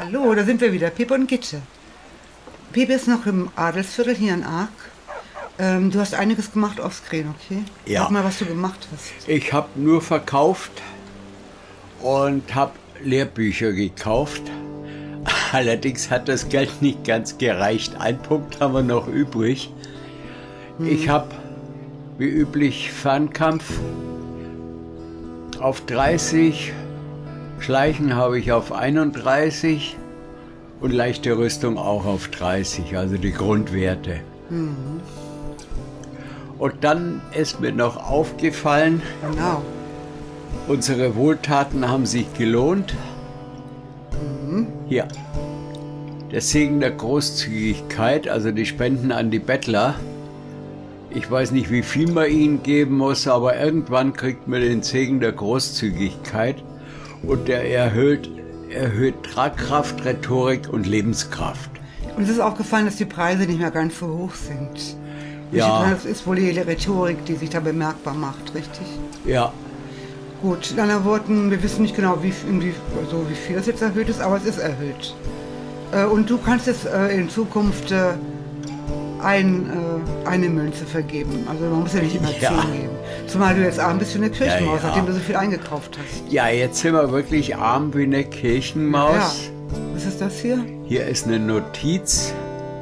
Hallo, da sind wir wieder, Pepe und Gitte. Pepe ist noch im Adelsviertel hier in Ark. Du hast einiges gemacht offscreen, okay? Ja. Sag mal, was du gemacht hast. Ich habe nur verkauft und habe Lehrbücher gekauft. Allerdings hat das Geld nicht ganz gereicht. Ein Punkt haben wir noch übrig. Ich habe, wie üblich, Fernkampf auf 30, Schleichen habe ich auf 31 und leichte Rüstung auch auf 30, also die Grundwerte. Und dann ist mir noch aufgefallen, Genau. unsere Wohltaten haben sich gelohnt. Hier, der Segen der Großzügigkeit, also die Spenden an die Bettler. Ich weiß nicht, wie viel man ihnen geben muss, aber irgendwann kriegt man den Segen der Großzügigkeit und der erhöht Tragkraft, Rhetorik und Lebenskraft. Und es ist aufgefallen, dass die Preise nicht mehr ganz so hoch sind. Ja. Das ist wohl die Rhetorik, die sich da bemerkbar macht, richtig? Ja, Gut, in anderen Worten, wir wissen nicht genau, wie viel das jetzt erhöht ist, aber es ist erhöht. Und du kannst jetzt in Zukunft eine Münze vergeben. Also man muss ja nicht immer 10 geben. Zumal du jetzt arm bist wie eine Kirchenmaus, nachdem du so viel eingekauft hast. ja, jetzt sind wir wirklich arm wie eine Kirchenmaus. Ja. Was ist das hier? Hier ist eine Notiz.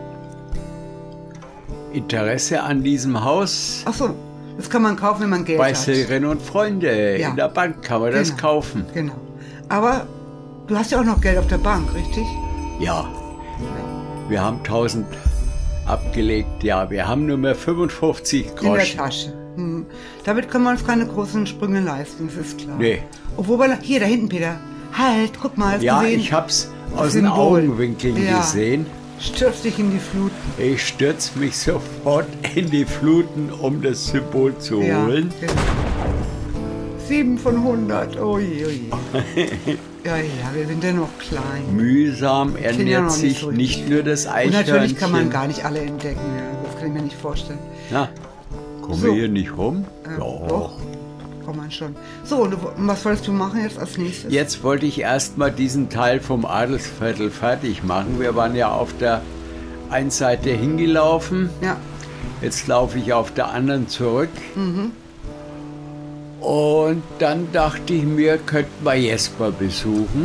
Interesse an diesem Haus Ach so, das kann man kaufen, wenn man Geld bei hat. Silren und Freunde. Ja. In der Bank kann man das Genau. kaufen. Genau. Aber du hast ja auch noch Geld auf der Bank, richtig? Ja, wir haben 1000 abgelegt. Ja, wir haben nur mehr 55 In der Groschen. Tasche. Damit können wir uns keine großen Sprünge leisten, das ist klar. Nee. Obwohl wir, hier, da hinten, Peter. Halt, guck mal, hast Ja, gesehen? ich hab's Das aus den Symbol. Augenwinkeln Ja. gesehen. Stürz dich in die Fluten. Ich stürze mich sofort in die Fluten, um das Symbol zu holen. Genau. 7 von 100. Ui, ui. Ja, wir sind ja noch klein. Mühsam Sind ja ernährt noch sich so nicht richtig. nur das Und Eichhörnchen. natürlich kann man gar nicht alle entdecken. Ja. Das kann ich mir nicht vorstellen. Na, kommen So. wir hier nicht rum? Doch, kann man schon. So, und was wolltest du machen jetzt als nächstes? Jetzt wollte ich erstmal diesen Teil vom Adelsviertel fertig machen. Wir waren ja auf der einen Seite hingelaufen. Ja, Jetzt laufe ich auf der anderen zurück. Und dann dachte ich mir, könnten wir Jesper besuchen.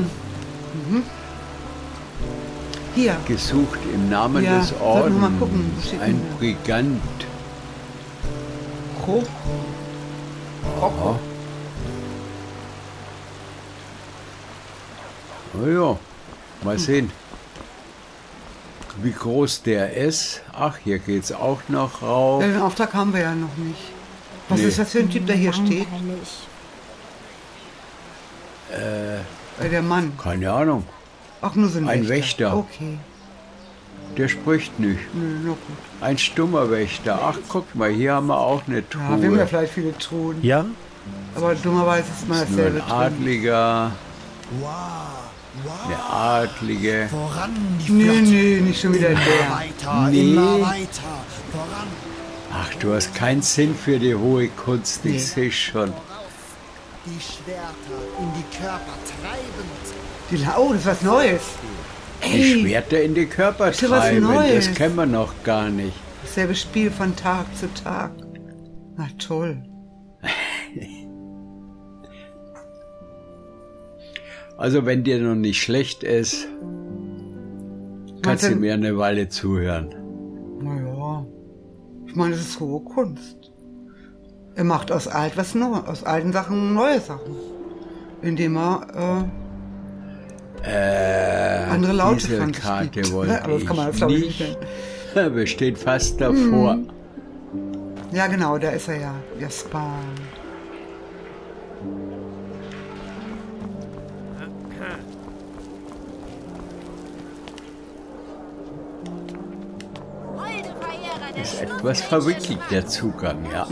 hier. Gesucht im Namen Ja, des sollten wir Ordens. mal gucken, wo steht Ein denn der? Brigant. Kroko. Aha. Na ja, mal sehen, wie groß der ist. Ach, hier geht's auch noch rauf. Den Auftrag haben wir ja noch nicht. Was Nee. ist das für ein Typ, der hier steht? Der Mann. Keine Ahnung, Auch nur so ein Ein Wächter. Okay. der spricht nicht. Nö, na gut. Ein stummer Wächter. Ach, guck mal, hier haben wir auch eine Ja, wir haben ja Truhe. vielleicht viele Truhen. Ja? Aber dummerweise ist immer Nur ein dasselbe drin. Adliger, Wow, eine wow. Adlige. Voran die Nee, Flotte. nee, nicht schon wieder Immer der. weiter, Nee. immer weiter. Voran. Ach, du hast keinen Sinn für die hohe Kunst, Nee. ich sehe schon. Die Schwerter in die Körper treibend. Oh, das ist was Neues. Die Schwerter in die Körper Ist ja was treiben, Neues. das kennen wir noch gar nicht. Dasselbe Spiel von Tag zu Tag. Na toll. Also wenn dir noch nicht schlecht ist, kannst du denn- mir eine Weile zuhören. Naja. Ich meine, das ist hohe Kunst. Er macht aus aus alten Sachen neue Sachen. Indem er andere Laute Diese von sich Karte gibt. wollte Aber das kann man ich glaube ich nicht. nicht nennen. Wir stehen fast davor. Ja, genau, da ist er ja. Jasper. Ist etwas verwickelt, der Zugang, ja.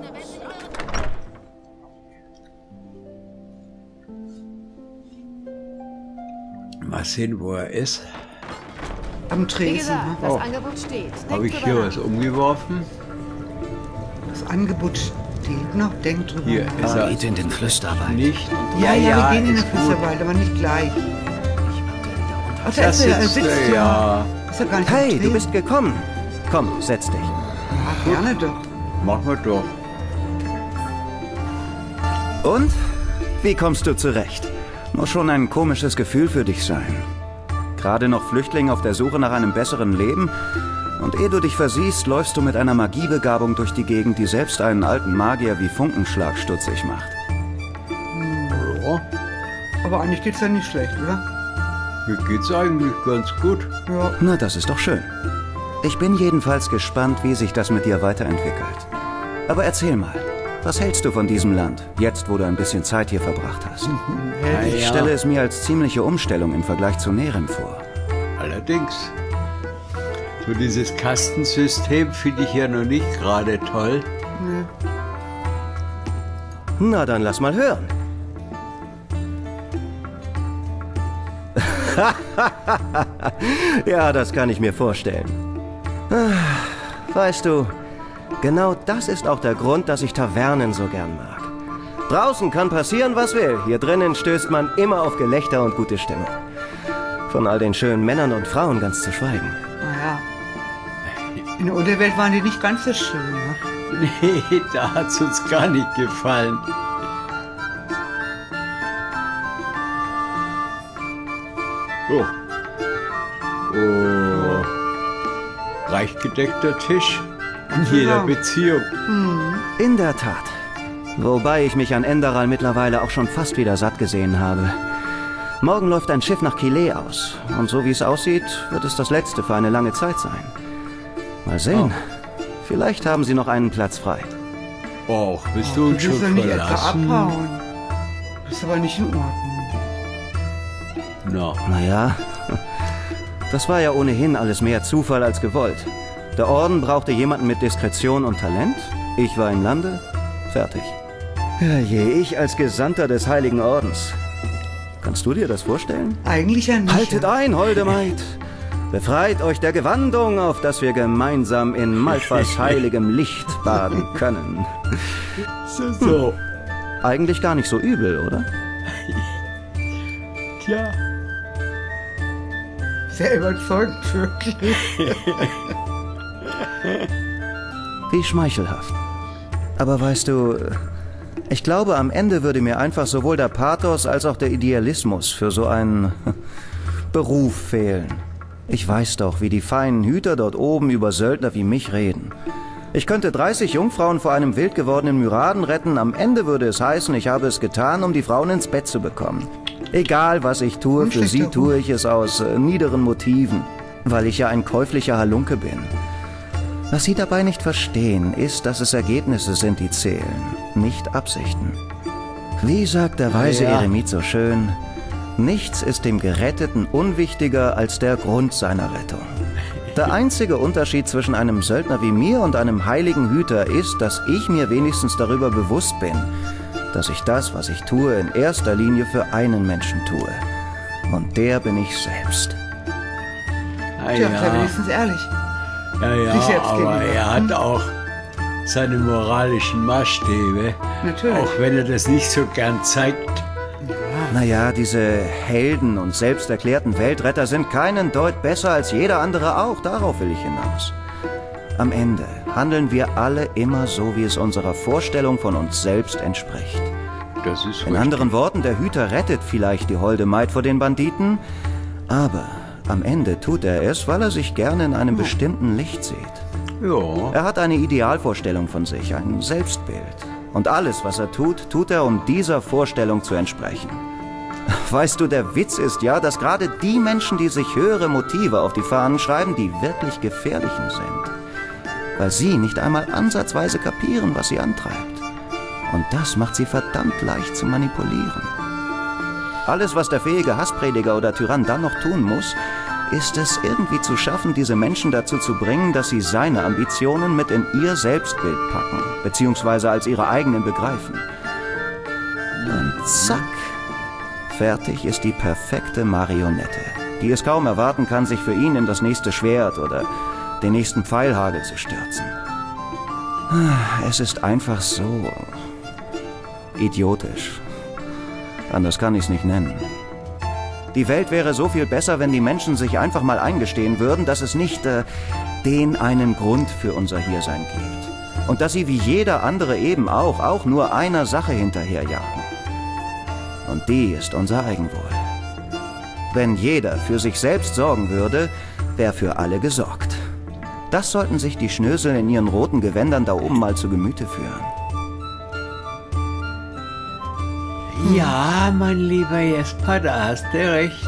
Mal sehen, wo er ist. Am Wie Tresen. gesagt, Ne? das Oh. Angebot steht. Denk Habe ich drüber hier nach. was umgeworfen? Das Angebot steht noch. Denkt drüber Hier nach. ist er Geht in den Flüsterwald. nicht. Ja, wir gehen in den ist gut. Flüsterwald, aber nicht gleich. Ach, da ist er sitzt ja. Ist er gar nicht Hey, du bist gekommen. Komm, setz dich. Ja, gerne doch. Machen wir doch. Und? Wie kommst du zurecht? Muss schon ein komisches Gefühl für dich sein. Gerade noch Flüchtling auf der Suche nach einem besseren Leben? Und ehe du dich versiehst, läufst du mit einer Magiebegabung durch die Gegend, die selbst einen alten Magier wie Funkenschlag stutzig macht. Ja, Aber eigentlich geht's ja nicht schlecht, oder? mir geht's eigentlich ganz gut. Ja. Na, das ist doch schön. Ich bin jedenfalls gespannt, wie sich das mit dir weiterentwickelt. Aber erzähl mal, was hältst du von diesem Land, jetzt wo du ein bisschen Zeit hier verbracht hast? Ich stelle es mir als ziemliche Umstellung im Vergleich zu Nerem vor. Allerdings. So dieses Kastensystem finde ich ja noch nicht gerade toll. Na, dann lass mal hören. Ja, das kann ich mir vorstellen. Weißt du, genau das ist auch der Grund, dass ich Tavernen so gern mag. Draußen kann passieren, was will. Hier drinnen stößt man immer auf Gelächter und gute Stimmung. Von all den schönen Männern und Frauen ganz zu schweigen. Naja. In der Unterwelt waren die nicht ganz so schön, ne? Nee, da hat's uns gar nicht gefallen. Oh. Oh. Reich gedeckter Tisch in jeder Beziehung. In der Tat. Wobei ich mich an Enderal mittlerweile auch schon fast wieder satt gesehen habe. Morgen läuft ein Schiff nach Kilé aus. Und so wie es aussieht, wird es das letzte für eine lange Zeit sein. Mal sehen. Vielleicht haben sie noch einen Platz frei. Och, bist du uns schon willst doch nicht etwa verlassen? abhauen. Das ist aber nicht in Ordnung. Na, Naja, das war ja ohnehin alles mehr Zufall als gewollt. Der Orden brauchte jemanden mit Diskretion und Talent. Ich war im Lande. Fertig. Herrje, ich als Gesandter des Heiligen Ordens. Kannst du dir das vorstellen? Eigentlich ja nicht. Haltet ein, holde Maid! Befreit euch der Gewandung, auf dass wir gemeinsam in Malfas heiligem Licht baden können. so. Eigentlich gar nicht so übel, oder? Tja. Sehr überzeugend, wirklich. Wie schmeichelhaft. Aber weißt du, ich glaube, am Ende würde mir einfach sowohl der Pathos als auch der Idealismus für so einen Beruf fehlen. Ich weiß doch, wie die feinen Hüter dort oben über Söldner wie mich reden. Ich könnte 30 Jungfrauen vor einem wild gewordenen Myraden retten. Am Ende würde es heißen, ich habe es getan, um die Frauen ins Bett zu bekommen. Egal, was ich tue, für sie tue ich es aus niederen Motiven, weil ich ja ein käuflicher Halunke bin. Was sie dabei nicht verstehen, ist, dass es Ergebnisse sind, die zählen, nicht Absichten. Wie sagt der weise Eremit so schön, nichts ist dem Geretteten unwichtiger als der Grund seiner Rettung. Der einzige Unterschied zwischen einem Söldner wie mir und einem heiligen Hüter ist, dass ich mir wenigstens darüber bewusst bin, dass ich das, was ich tue, in erster Linie für einen Menschen tue. Und der bin ich selbst. Tja, sei wenigstens ehrlich. Ja, Sich selbst aber gegenüber. er hat auch seine moralischen Maßstäbe. Natürlich. Auch wenn er das nicht so gern zeigt. Naja, diese Helden und selbsterklärten Weltretter sind keinen Deut besser als jeder andere auch. Darauf will ich hinaus. Am Ende handeln wir alle immer so, wie es unserer Vorstellung von uns selbst entspricht. Das ist In anderen Worten, der Hüter rettet vielleicht die holde Maid vor den Banditen, aber am Ende tut er es, weil er sich gerne in einem bestimmten Licht sieht. Ja. Er hat eine Idealvorstellung von sich, ein Selbstbild. Und alles, was er tut, tut er, um dieser Vorstellung zu entsprechen. Weißt du, der Witz ist ja, dass gerade die Menschen, die sich höhere Motive auf die Fahnen schreiben, die wirklich gefährlichen sind. Weil sie nicht einmal ansatzweise kapieren, was sie antreibt. Und das macht sie verdammt leicht zu manipulieren. Alles, was der fähige Hassprediger oder Tyrann dann noch tun muss, ist es irgendwie zu schaffen, diese Menschen dazu zu bringen, dass sie seine Ambitionen mit in ihr Selbstbild packen, beziehungsweise als ihre eigenen begreifen. Und zack, fertig ist die perfekte Marionette, die es kaum erwarten kann, sich für ihn in das nächste Schwert oder den nächsten Pfeilhagel zu stürzen. Es ist einfach so idiotisch. Anders kann ich es nicht nennen. Die Welt wäre so viel besser, wenn die Menschen sich einfach mal eingestehen würden, dass es nicht den einen Grund für unser Hiersein gibt. Und dass sie wie jeder andere eben auch nur einer Sache hinterherjagen. Und die ist unser Eigenwohl. Wenn jeder für sich selbst sorgen würde, wäre für alle gesorgt. Das sollten sich die Schnösel in ihren roten Gewändern da oben mal zu Gemüte führen. Ja, mein lieber Jesper, da hast du recht.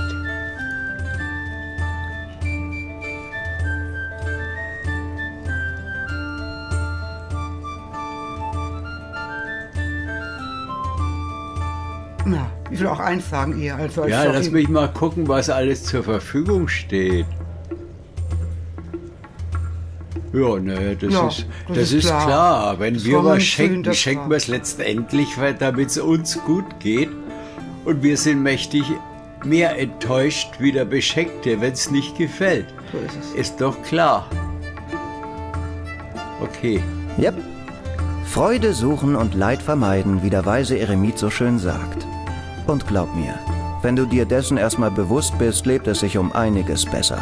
Na, ich will auch eins sagen, ihr als solches. Ja, lass mich mal gucken, was alles zur Verfügung steht. Ja, ne, das ist klar. Wenn wir was schenken, schenken wir es letztendlich, damit es uns gut geht. Und wir sind mächtig mehr enttäuscht wie der Beschenkte, wenn es nicht gefällt. So ist es. Ist doch klar. Okay. Yep. Freude suchen und Leid vermeiden, wie der weise Eremit so schön sagt. Und glaub mir, wenn du dir dessen erstmal bewusst bist, lebt es sich um einiges besser.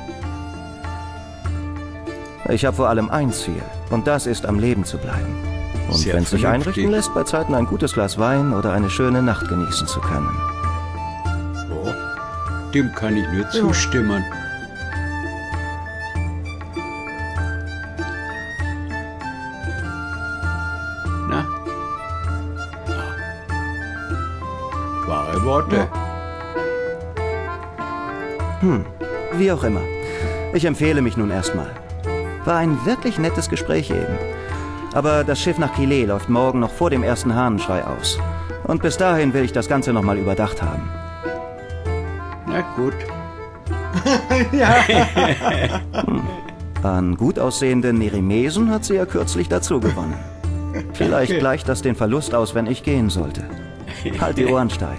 Ich habe vor allem ein Ziel, und das ist, am Leben zu bleiben. Und wenn es sich einrichten lässt, bei Zeiten ein gutes Glas Wein oder eine schöne Nacht genießen zu können. Oh, dem kann ich nur zustimmen. Na? Wahre Worte. Wie auch immer. Ich empfehle mich nun erstmal. War ein wirklich nettes Gespräch eben. Aber das Schiff nach Kilé läuft morgen noch vor dem ersten Hahnenschrei aus. Und bis dahin will ich das Ganze nochmal überdacht haben. Na gut. An gut aussehenden Nerimesen hat sie ja kürzlich dazu gewonnen. Vielleicht gleicht das den Verlust aus, wenn ich gehen sollte. Halt die Ohren steif.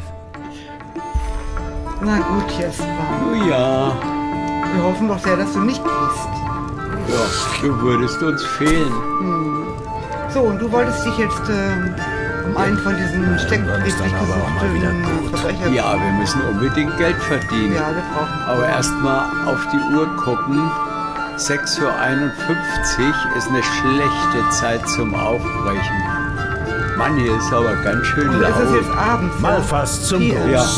Na gut, Jesper. Oh ja. Wir hoffen doch sehr, dass du nicht gehst. Ja, du würdest uns fehlen. So, und du wolltest dich jetzt um einen von diesen steckbrieflich gesuchten Verbrechern... Ja, wir müssen unbedingt Geld verdienen. Ja, wir brauchen... Aber erstmal auf die Uhr gucken. 6:51 Uhr ist eine schlechte Zeit zum Aufbrechen. Mann, hier ist aber ganz schön laut. Ist es jetzt abends? Mal fast zum Bus. Ja.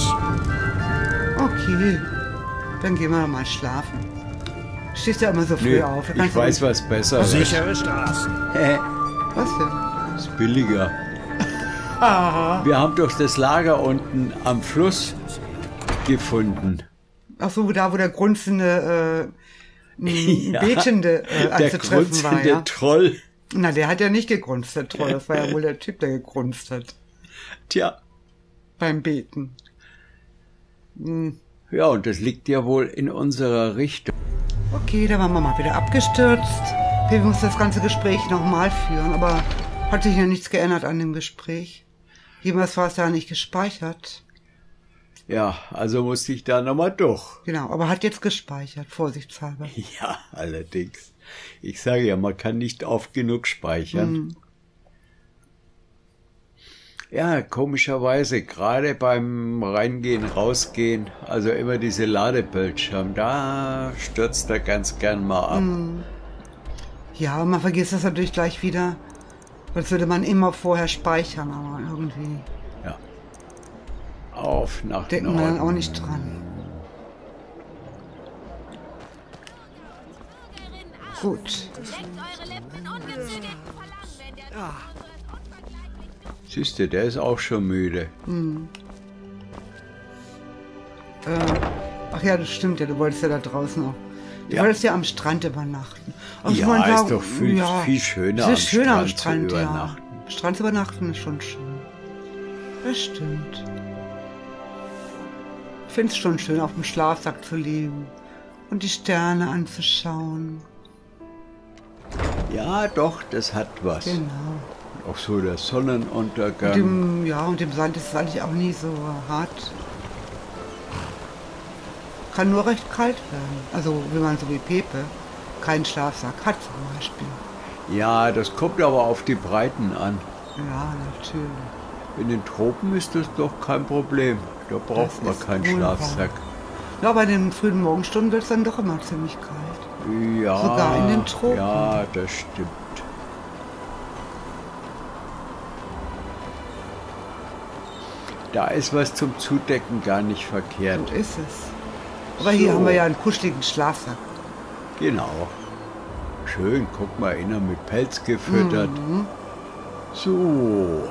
Okay, dann gehen wir mal schlafen. Stehst ja immer so früh auf. Ich weiß was besser. Sichere Straßen. Was denn? Ist billiger. Wir haben doch das Lager unten am Fluss gefunden. Ach so, da wo der grunzende Betende anzutreffen war, ja? Troll. Na, der hat ja nicht gegrunzt, der Troll. Das war ja wohl der Typ, der gegrunzt hat. Tja. Beim Beten. Ja, und das liegt ja wohl in unserer Richtung. Okay, da waren wir mal wieder abgestürzt. Wir müssen das ganze Gespräch nochmal führen, aber hat sich ja nichts geändert an dem Gespräch. Jemals war es ja nicht gespeichert. Ja, also musste ich da nochmal durch. Genau, aber hat jetzt gespeichert, vorsichtshalber. Ja, allerdings. Ich sage ja, man kann nicht oft genug speichern. Ja, komischerweise, gerade beim Reingehen, Rausgehen, also immer diese Ladebildschirme, da stürzt er ganz gern mal ab. Ja, man vergisst das natürlich gleich wieder. Als würde man immer vorher speichern, aber irgendwie Ja. Auf nach denkt man Norden. dann auch nicht dran. Gut. Siehst du, der ist auch schon müde. Ach ja, das stimmt ja, du wolltest ja da draußen auch. Du Ja. wolltest ja am Strand übernachten. Und Ja, man ist sagt, doch viel schöner, es ist schöner am Strand zu Strand, ja. übernachten. Am Strand zu übernachten ist schon schön. Das stimmt. Ich finde es schon schön, auf dem Schlafsack zu liegen und die Sterne anzuschauen. Ja, doch, das hat was. Genau. Auch so der Sonnenuntergang. Und im Sand ist es eigentlich auch nie so hart. Kann nur recht kalt werden. Also wenn man so wie Pepe keinen Schlafsack hat zum Beispiel. Ja, das kommt aber auf die Breiten an. Ja, natürlich. In den Tropen ist das doch kein Problem. Da braucht man ist keinen wohl wahr. Schlafsack. Ja, bei den frühen Morgenstunden wird es dann doch immer ziemlich kalt. Ja, Sogar in den Tropen. ja, das stimmt. Da ist was zum Zudecken gar nicht verkehrt. So ist es. Aber hier haben wir ja einen kuscheligen Schlafsack. Genau. Schön, guck mal, einer mit Pelz gefüttert. So.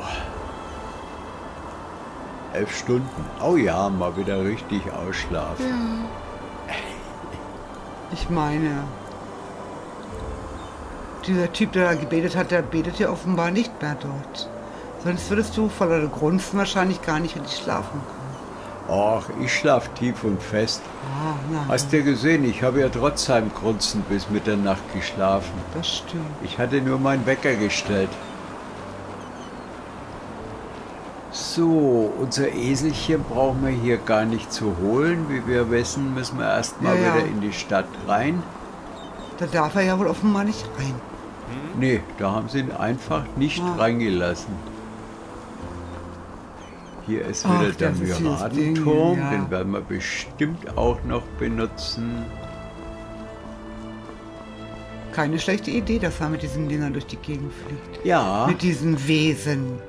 11 Stunden. Oh ja, mal wieder richtig ausschlafen. Ja. Ich meine, dieser Typ, der da gebetet hat, der betet ja offenbar nicht mehr dort. Sonst würdest du voller Grunzen wahrscheinlich gar nicht richtig schlafen können. Ach, ich schlaf tief und fest. Ah, na, Hast du gesehen, ich habe ja trotz seinem Grunzen bis Mitternacht geschlafen. das stimmt. Ich hatte nur meinen Wecker gestellt. So, unser Eselchen brauchen wir hier gar nicht zu holen. Wie wir wissen, müssen wir erstmal Ja, ja. wieder in die Stadt rein. Da darf er ja wohl offenbar nicht rein. Nee, da haben sie ihn einfach nicht reingelassen. Hier ist Ach, wieder der das ist hier das Ding, Myradenturm, ja. den werden wir bestimmt auch noch benutzen. Keine schlechte Idee, dass er mit diesen Dingern durch die Gegend fliegt. Ja, Mit diesen Wesen.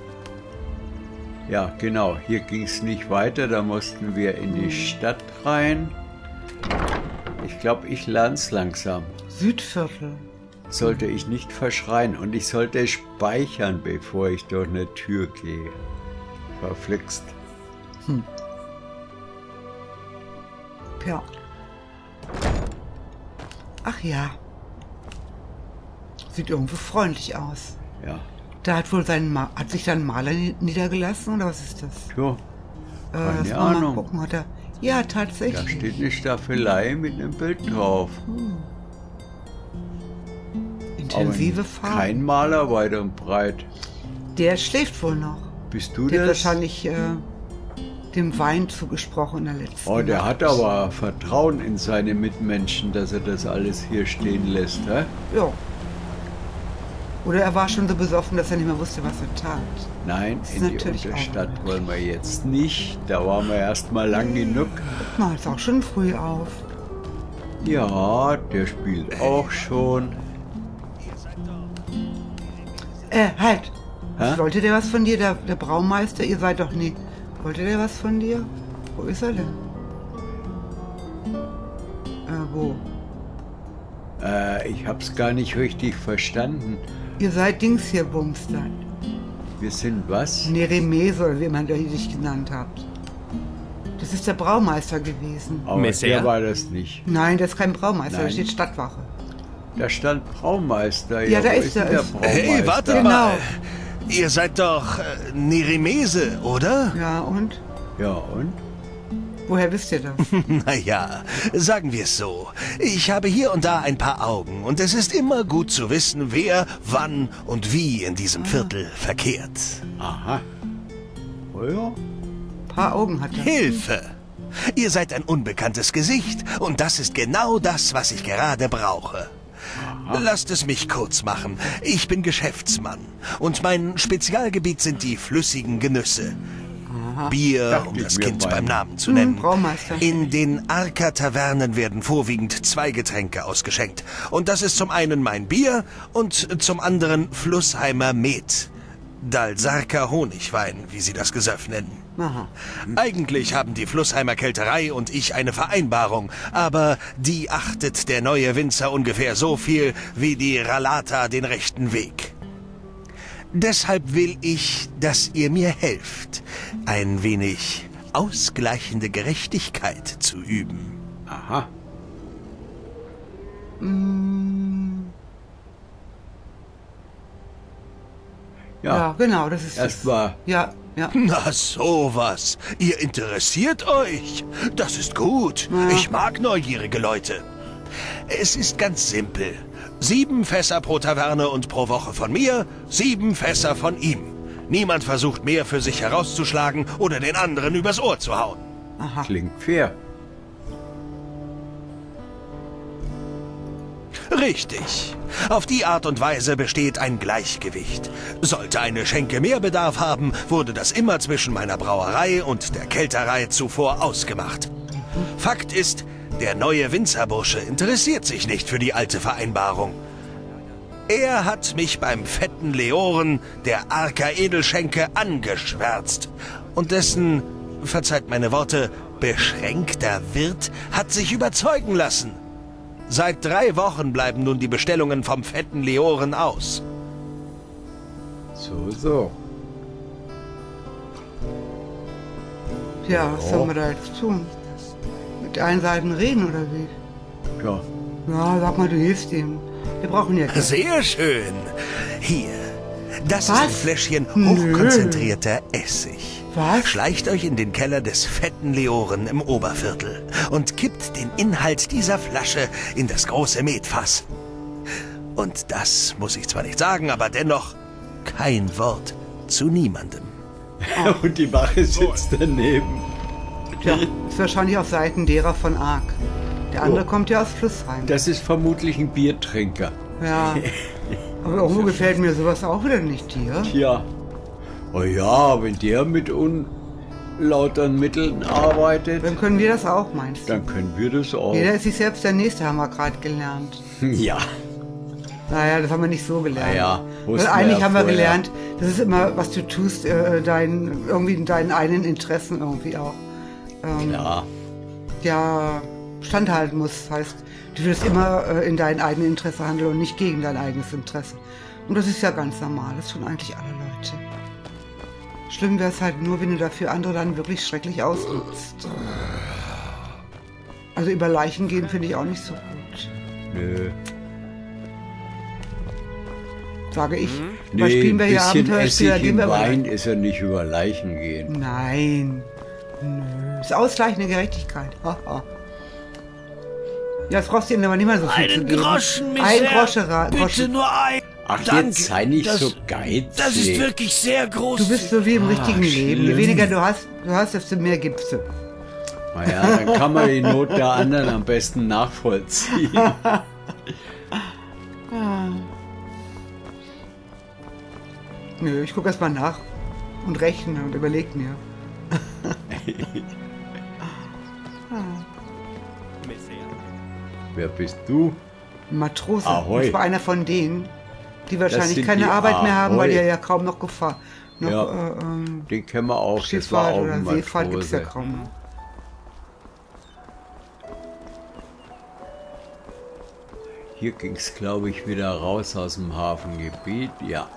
ja, genau. Hier ging es nicht weiter, da mussten wir in die Stadt rein. Ich glaube, ich lerne es langsam. Südviertel. Sollte ich nicht verschreien und ich sollte speichern, bevor ich durch eine Tür gehe. Verflixt. Ja. Ach ja. Sieht irgendwie freundlich aus. Ja. Da hat wohl hat sich sein Maler niedergelassen oder was ist das? Jo, Lass keine mal Ahnung. gucken, hat er. Ja, Da tatsächlich. steht eine Staffelei mit einem Bild drauf. Intensive Aber Farben. kein Maler weit und breit. Der schläft wohl noch. Bist du Der hat das? wahrscheinlich dem Wein zugesprochen in der letzten Oh, der Nacht. hat aber Vertrauen in seine Mitmenschen, dass er das alles hier stehen lässt. Hä? Ja. Oder er war schon so besoffen, dass er nicht mehr wusste, was er tat. Nein, Das ist in die natürlich auch Unterstadt nett. wollen wir jetzt nicht. Da waren wir erst mal lang genug. Na, ist auch schon früh auf. Ja, der spielt auch schon. Halt. Hä? Wollte der was von dir? Der Braumeister? Ihr seid doch nie. Wollte der was von dir? Wo ist er denn? Wo? Ich hab's gar nicht richtig verstanden. Ihr seid Dings hier, Bums dann. Wir sind was? Neremese, oder wie man dich genannt habt. Das ist der Braumeister gewesen. Aber Messer? der war das nicht. Nein, das ist kein Braumeister, da Nein. steht Stadtwache. Da stand Braumeister. Ja, da wo ist denn er. der Ist- Braumeister? Hey, warte Genau. mal. Ihr seid doch Neremese, oder? Ja, und? Ja, und? Woher wisst ihr das? Naja, sagen wir es so. Ich habe hier und da ein paar Augen und es ist immer gut zu wissen, wer, wann und wie in diesem Viertel verkehrt. Aha. Oh ja. Ein paar Augen hat er. Hilfe! Ihr seid ein unbekanntes Gesicht und das ist genau das, was ich gerade brauche. Lasst es mich kurz machen. Ich bin Geschäftsmann und mein Spezialgebiet sind die flüssigen Genüsse. Bier, Dachte um ich das mir Kind beinahe. beim Namen zu nennen. Braumeister. In den Arca-Tavernen werden vorwiegend zwei Getränke ausgeschenkt. Und das ist zum einen mein Bier und zum anderen Flussheimer Met. Dalsarker Honigwein, wie sie das Gesöff nennen. Aha. Eigentlich haben die Flussheimer Kälterei und ich eine Vereinbarung, aber die achtet der neue Winzer ungefähr so viel wie die Ralata den rechten Weg. Deshalb will ich, dass ihr mir helft, ein wenig ausgleichende Gerechtigkeit zu üben. Aha. Ja, genau, das ist Erst das. mal. Ja, ja. Na sowas, ihr interessiert euch. Das ist gut. Ja. Ich mag neugierige Leute. Es ist ganz simpel. 7 Fässer pro Taverne und pro Woche von mir, 7 Fässer von ihm. Niemand versucht mehr für sich herauszuschlagen oder den anderen übers Ohr zu hauen. Aha. Klingt fair. Richtig. Auf die Art und Weise besteht ein Gleichgewicht. Sollte eine Schenke mehr Bedarf haben, wurde das immer zwischen meiner Brauerei und der Kälterei zuvor ausgemacht. Fakt ist, der neue Winzerbursche interessiert sich nicht für die alte Vereinbarung. Er hat mich beim fetten Leoren, der Arka Edelschenke, angeschwärzt. Und dessen, verzeiht meine Worte, beschränkter Wirt hat sich überzeugen lassen. Seit 3 Wochen bleiben nun die Bestellungen vom fetten Leoren aus. So. Ja, was sollen wir da jetzt tun? Mit der einen Seite reden oder wie? Ja. Ja, sag mal, du hilfst ihm. Wir brauchen ja Geld. Sehr schön. Hier, das Was? ist ein Fläschchen hochkonzentrierter Essig. Was? Schleicht euch in den Keller des fetten Leoren im Oberviertel und kippt den Inhalt dieser Flasche in das große Metfass. Und das muss ich zwar nicht sagen, aber dennoch kein Wort zu niemandem. Und die Wache sitzt daneben. Tja, ist wahrscheinlich auf Seiten derer von Ark. Der andere kommt ja aus Flussheim. Das ist vermutlich ein Biertrinker. Ja. Aber irgendwo gefällt mir sowas auch wieder nicht dir. Tja. Oh ja, wenn der mit unlauteren Mitteln arbeitet, Dann können wir das auch, meinst du? dann können wir das auch. Jeder ist sich selbst der Nächste, haben wir gerade gelernt. Ja. Naja, das haben wir nicht so gelernt. Naja, Weil wussten wir eigentlich ja haben wir vorher. gelernt, das ist immer, was du tust, irgendwie in deinen eigenen Interessen irgendwie auch. Ja. Ja, standhalten muss. Heißt, du wirst immer in deinem eigenen Interesse handeln und nicht gegen dein eigenes Interesse. Und das ist ja ganz normal. Das tun eigentlich alle Leute. Schlimm wäre es halt nur, wenn du dafür andere dann wirklich schrecklich ausnutzt. Also über Leichen gehen finde ich auch nicht so gut. Nö. Sage ich. Nee, Weil spielen wir hier bisschen Abenteuerspieler, Essig gehen im wir Wein über. ist ja nicht über Leichen gehen. Nein. Nö. Das ist ausgleichende Gerechtigkeit. Haha. Ja, das brauchst du ihnen aber nicht mal so viel zu Einen geben. Groschen, Miss Ein Herr. Groschen, Bitte Groschen. nur ein. Ach, Danke. jetzt sei nicht Das- so geizig. Das ist wirklich sehr groß. Du bist so wie im richtigen Leben. Je schlimm. weniger du hast, desto mehr gibst du. Naja, dann kann man die Not der anderen am besten nachvollziehen. Nö, ich gucke erst mal nach und rechne und überleg mir. Wer bist du? Matrose. Ahoi. Und zwar einer von denen, die wahrscheinlich sind keine die Arbeit mehr haben, weil Ahoi. die ja kaum noch Gefahr. Noch, Ja. Den kennen wir auch. Das war Schifffahrt auch oder ein Seefahrt gibt es ja Matrose. kaum noch. Hier ging es, glaube ich, wieder raus aus dem Hafengebiet. Ja.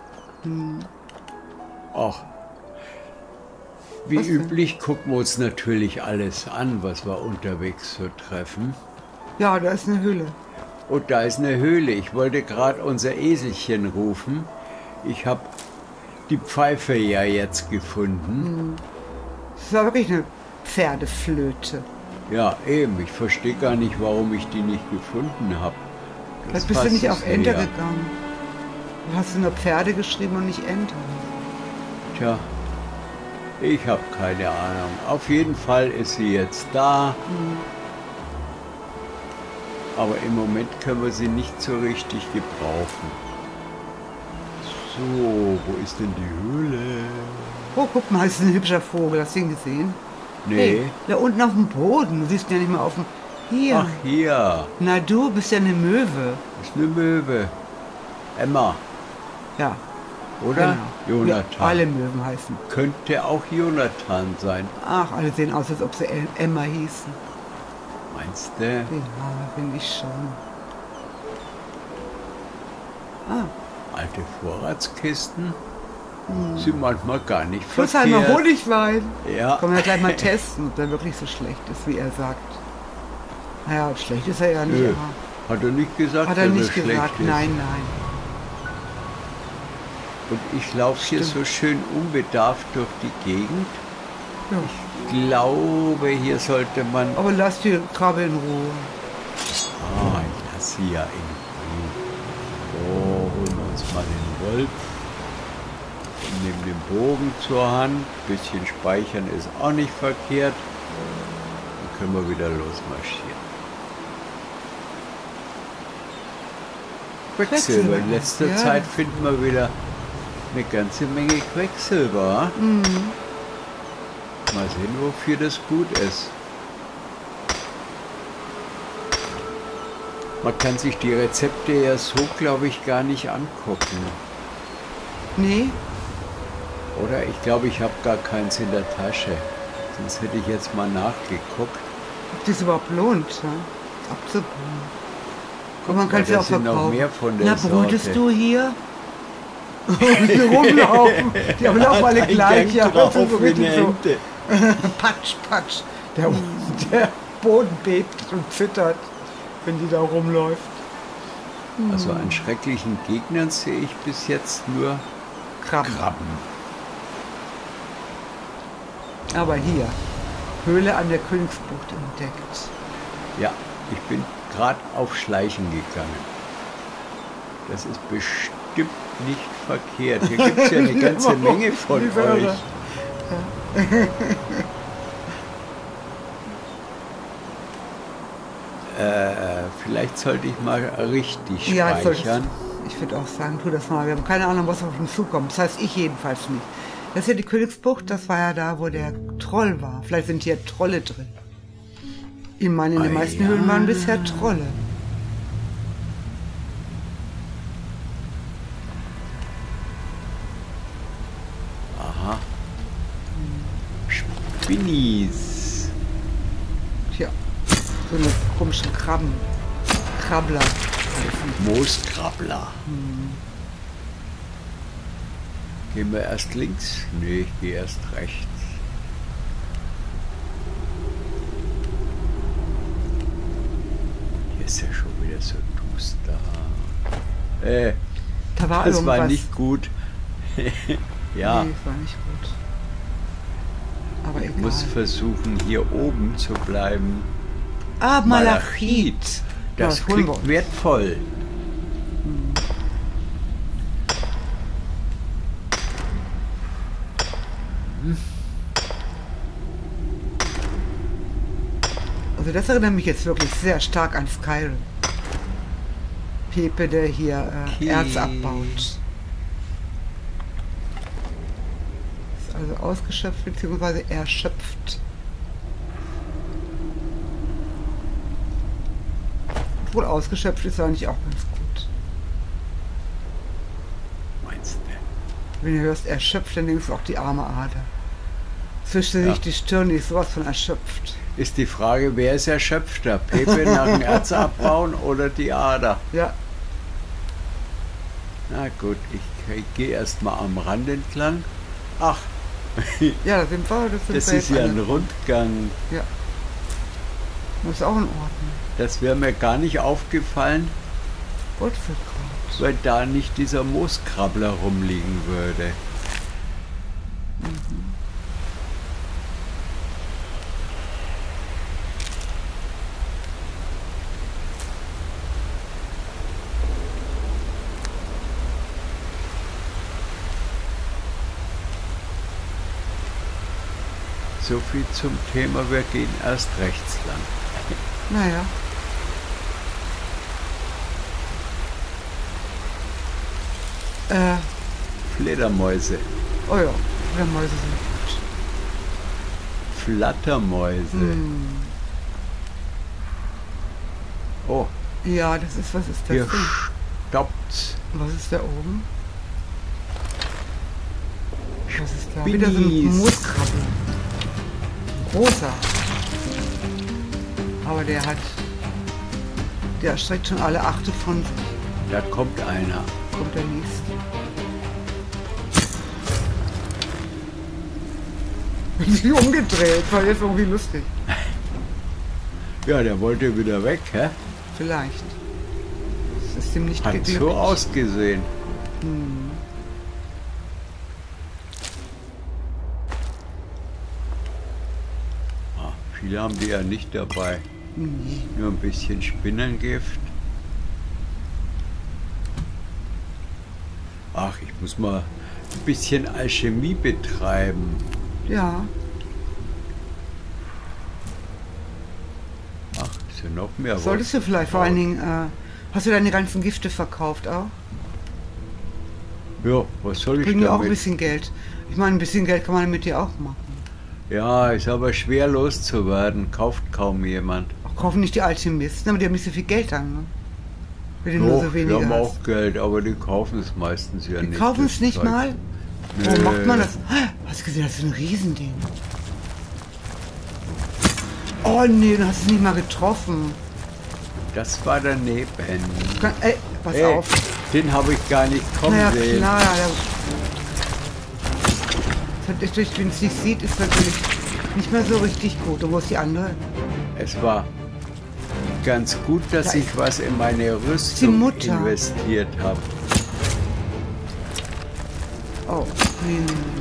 Ach. Wie Was denn? üblich gucken wir uns natürlich alles an, was wir unterwegs so treffen. Ja, da ist eine Höhle. Und da ist eine Höhle. Ich wollte gerade unser Eselchen rufen. Ich habe die Pfeife ja jetzt gefunden. Das war wirklich eine Pferdeflöte. Ja, eben. Ich verstehe gar nicht, warum ich die nicht gefunden habe. Vielleicht bist du nicht auf Enter gegangen. Du hast nur Pferde geschrieben und nicht Enter. Tja, ich habe keine Ahnung. Auf jeden Fall ist sie jetzt da. Aber im Moment können wir sie nicht so richtig gebrauchen. So, wo ist denn die Höhle? Oh, guck mal, das ist ein hübscher Vogel. Hast du ihn gesehen? Nee. Hey, da unten auf dem Boden. Du siehst ihn ja nicht mal auf dem... Hier. Ach, hier. Na, du bist ja eine Möwe. Das ist eine Möwe. Emma, Ja, oder? genau. Jonathan. Ja, alle Möwen heißen. Könnte auch Jonathan sein. Ach, alle sehen aus, als ob sie Emma hießen. Meinst du? Ja, finde ich schon. Alte Vorratskisten sind manchmal gar nicht Flussheimer verkehrt. Honigwein. Ja. Können wir gleich mal testen, ob der wirklich so schlecht ist, wie er sagt. Naja, schlecht ist er ja nicht, Nö. aber Hat er nicht gesagt, hat er dass nicht schlecht gesagt. ist. Nein, nein. Und ich laufe hier so schön unbedarft durch die Gegend. Ja. Ich glaube, hier sollte man... Aber lass die Krabbe in Ruhe. Ah, ich lasse sie ja in Ruhe. So, holen wir uns mal den Wolf. Nehmen den Bogen zur Hand. Ein bisschen speichern ist auch nicht verkehrt. Dann können wir wieder losmarschieren. Quecksilber. In letzter Ja. Zeit finden wir wieder eine ganze Menge Quecksilber. Mal sehen, wofür das gut ist. Man kann sich die Rezepte ja so, glaube ich, gar nicht angucken. Nee? Oder? Ich glaube, ich habe gar keins in der Tasche. Sonst hätte ich jetzt mal nachgeguckt. Ob das überhaupt lohnt, ne? Abzubauen. Und man kann es ja auch sind noch verkaufen. mehr von der Na, Sorte. brütest du hier? Und die rumlaufen. Die haben auch alle gleich. Ja, drauf so wie richtig eine so. Ente. Patsch, patsch. Der Boden bebt und zittert, wenn die da rumläuft. Also an schrecklichen Gegnern sehe ich bis jetzt nur Krabben. Krabben. Aber hier, Höhle an der Königsbucht entdeckt. Ja, ich bin gerade auf Schleichen gegangen. Das ist bestimmt nicht verkehrt. Hier gibt es ja eine ganze Menge von euch. Vielleicht sollte ich mal richtig speichern. Ich würde auch sagen, tu das mal. Wir haben keine Ahnung, was auf uns zukommt. Das heißt, ich jedenfalls nicht. Das ist ja die Königsbucht, das war ja da, wo der Troll war. Vielleicht sind hier Trolle drin. Ich meine, in den meisten Höhlen waren bisher Trolle. Aha. Spinnis. Tja, so eine komischen Krabben. Krabbler. Mooskrabbler. Gehen wir erst links? Nee, ich gehe erst rechts. Hier ist ja schon wieder so duster. Da war das irgendwas. war nicht gut. Ja. Nee, war nicht gut. Aber Ich egal. muss versuchen, hier oben zu bleiben. Ah, Malachit. Das holen wir klingt uns. wertvoll. Also das erinnert mich jetzt wirklich sehr stark an Skyrim. Pepe, der hier Erz abbaut. Ist also ausgeschöpft bzw. erschöpft. Obwohl ausgeschöpft ist eigentlich auch ganz gut. Meinst du? Wenn du hörst erschöpft, dann denkst du auch die arme Ader. Zwischte sich die Stirn, die ist sowas von erschöpft. Ist die Frage, wer ist erschöpfter? Pepe nach dem Erz abbauen oder die Ader? Ja. Na gut, ich gehe erst mal am Rand entlang. Ach, Ja, da sind wir. das ist ja ein Rundgang. Ja. Das ist auch in Ordnung. Das wäre mir gar nicht aufgefallen, Wurzelkraut. weil da nicht dieser Mooskrabbler rumliegen würde. So viel zum Thema, wir gehen erst rechts lang. Naja. Fledermäuse. Oh ja, Fledermäuse sind gut. Flattermäuse. Oh, Ja, das ist, was ist das hier denn? stoppt's. Was ist da oben? Was ist da? Spinnis. Wieder so ein Mooskrabbel. Großer. Aber der erstreckt schon alle Achte von sich. Da kommt einer. Kommt der nächste. Sich umgedreht, war jetzt irgendwie lustig. Ja, der wollte wieder weg, hä? Vielleicht. Das ist ihm nicht Hat geglückt. so ausgesehen. Viele haben die ja nicht dabei. Nur ein bisschen Spinnengift. Ach, ich muss mal ein bisschen Alchemie betreiben. Ja. Ach, ist ja noch mehr. Solltest du vielleicht vor allen Dingen, hast du deine ganzen Gifte verkauft auch? Ja, was soll ich Bringen ja auch ein damit? bisschen Geld. Ich meine, ein bisschen Geld kann man mit dir auch machen. Ja, ist aber schwer loszuwerden. Kauft kaum jemand. Auch kaufen nicht die Alchemisten, aber die haben nicht so viel Geld an. Ne? Wenn die nur so Die wenige haben hast. auch Geld, aber die kaufen es meistens ja nicht. Die kaufen das es nicht Zeug. mal? Nee. Warum macht man das? Hast du gesehen, das ist ein Riesending. Oh nee, du hast es nicht mal getroffen. Das war daneben. Ey, pass Ey, auf. den habe ich gar nicht kommen Naja, sehen. klar. Wenn es nicht sieht, ist natürlich nicht mehr so richtig gut. Und wo ist die andere? Es war ganz gut, dass Da ich ist- was in meine die Rüstung Mutter. investiert habe. Oh, nee.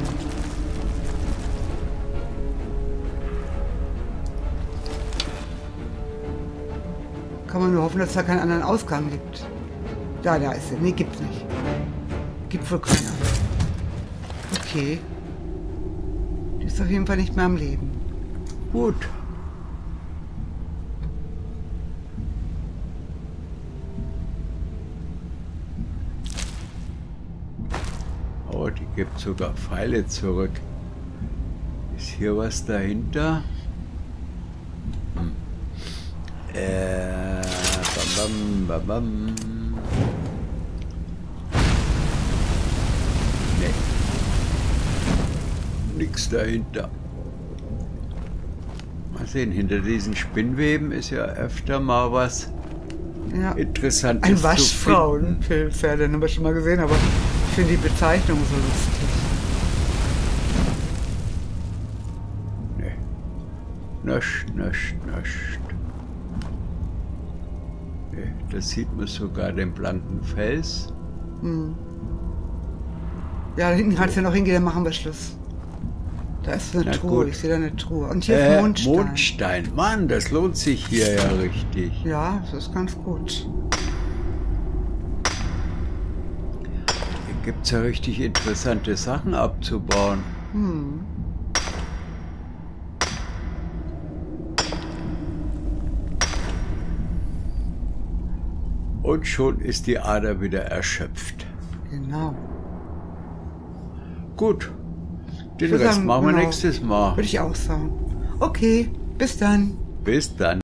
Kann man nur hoffen, dass es da keinen anderen Ausgang gibt. Da ist sie. Nee, gibt's nicht. Gibt wohl keinen. Okay. Die ist auf jeden Fall nicht mehr am Leben. Gut. Oh, die gibt sogar Pfeile zurück. Ist hier was dahinter? Bam, bam, bam, bam. Nee. Nix dahinter. Mal sehen, hinter diesen Spinnweben ist ja öfter mal was Ja. Interessantes Ein zu Waschfrauenpilz, ja, den haben wir schon mal gesehen, aber ich finde die Bezeichnung so lustig. finden. Nee. Nascht. Nee, da sieht man sogar den blanken Fels. Ja, da hinten kannst du ja noch hingehen, dann machen wir Schluss. Da ist eine Na Truhe, gut. ich sehe da eine Truhe. Und hier ist Mondstein. Mondstein. Mann, das lohnt sich hier ja richtig. Ja, das ist ganz gut. Hier gibt es ja richtig interessante Sachen abzubauen. Und schon ist die Ader wieder erschöpft. Genau. Gut, den Ich würde Rest sagen, machen wir genau. nächstes Mal. Würde ich auch sagen. Okay, bis dann. Bis dann.